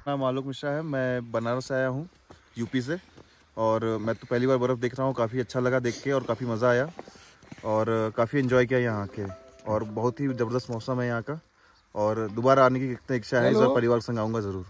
नाम आलोक मिश्रा है। मैं बनारस आया हूँ यूपी से, और मैं तो पहली बार बर्फ़ देख रहा हूँ। काफ़ी अच्छा लगा देख के और काफ़ी मज़ा आया और काफ़ी एंजॉय किया यहाँ के, और बहुत ही ज़बरदस्त मौसम है यहाँ का। और दोबारा आने की इच्छा है, इस बार परिवार संग आऊँगा ज़रूर।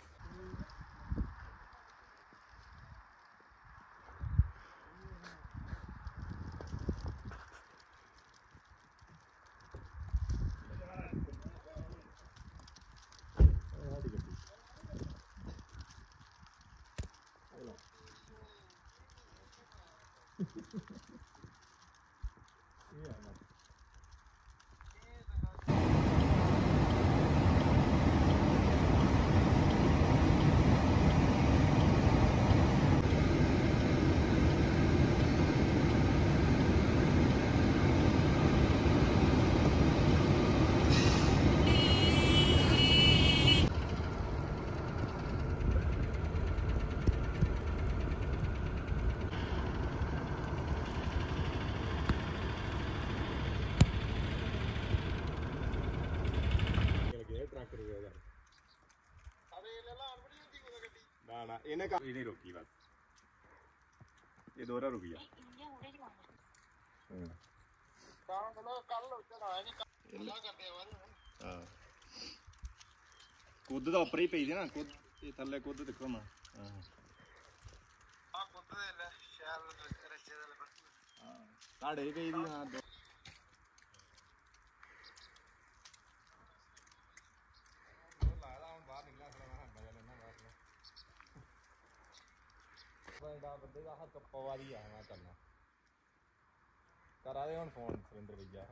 ना इन्हें का नहीं रोकी बस, ये दोहरा रुक गया। कुद तो ऊपर ही पई थी ना, कुद ये थल्ले कुद देखो ना। हां कुद ले शाल रचे दे पर हां साढ़े गई थी। हां बंदे का हक पवारी है मैं करना करा दे फोन सुरेंद्र भैया।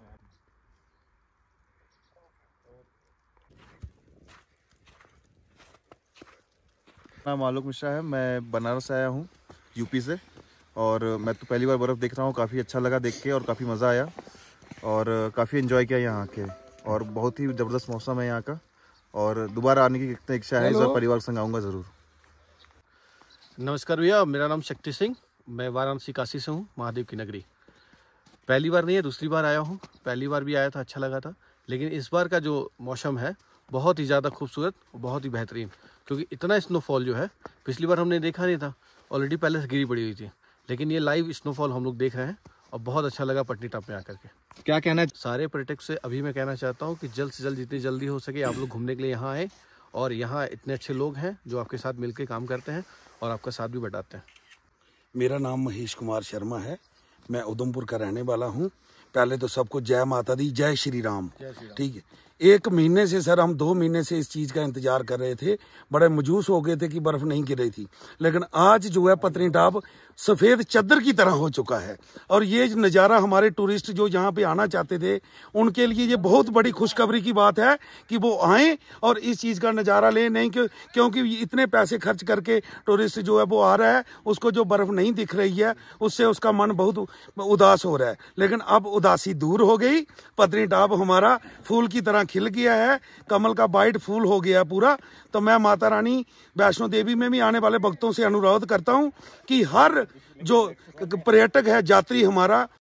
नाम आलोक मिश्रा है। मैं बनारस आया हूँ यूपी से, और मैं तो पहली बार बर्फ़ देख रहा हूँ। काफ़ी अच्छा लगा देख के और काफ़ी मज़ा आया और काफ़ी एंजॉय किया यहाँ के, और बहुत ही ज़बरदस्त मौसम है यहाँ का। और दोबारा आने की इच्छा है, इस बार परिवार संग आऊँगा ज़रूर। नमस्कार भैया, मेरा नाम शक्ति सिंह, मैं वाराणसी काशी से हूँ, महादेव की नगरी। पहली बार नहीं है, दूसरी बार आया हूँ। पहली बार भी आया था, अच्छा लगा था, लेकिन इस बार का जो मौसम है बहुत ही ज़्यादा खूबसूरत, बहुत ही बेहतरीन। क्योंकि इतना स्नोफॉल जो है पिछली बार हमने देखा नहीं था, ऑलरेडी पहले से गिरी पड़ी हुई थी, लेकिन ये लाइव स्नोफॉल हम लोग देख रहे हैं और बहुत अच्छा लगा पटनी टॉप में आकर के। क्या कहना है सारे पर्यटक से अभी मैं कहना चाहता हूँ कि जल्द से जल्द जितनी जल्दी हो सके आप लोग घूमने के लिए यहाँ आए, और यहाँ इतने अच्छे लोग हैं जो आपके साथ मिलकर काम करते हैं और आपका साथ भी बटाते हैं। मेरा नाम महेश कुमार शर्मा है, मैं उधमपुर का रहने वाला हूँ। पहले तो सबको जय माता दी, जय श्री राम। ठीक है, 1 महीने से सर, हम 2 महीने से इस चीज़ का इंतजार कर रहे थे, बड़े मजूस हो गए थे कि बर्फ नहीं गिर रही थी। लेकिन आज जो है पत्नी टॉप सफ़ेद चद्दर की तरह हो चुका है, और ये नज़ारा हमारे टूरिस्ट जो यहाँ पे आना चाहते थे उनके लिए ये बहुत बड़ी खुशखबरी की बात है कि वो आएँ और इस चीज़ का नज़ारा लें। नहीं क्योंकि इतने पैसे खर्च करके टूरिस्ट जो है वो आ रहा है, उसको जो बर्फ नहीं दिख रही है उससे उसका मन बहुत उदास हो रहा है। लेकिन अब उदासी दूर हो गई, पत्नी टॉप हमारा फूल की तरह खिल गया है, कमल का बाइट फूल हो गया पूरा। तो मैं माता रानी वैष्णो देवी में भी आने वाले भक्तों से अनुरोध करता हूं कि हर जो पर्यटक है, यात्री हमारा,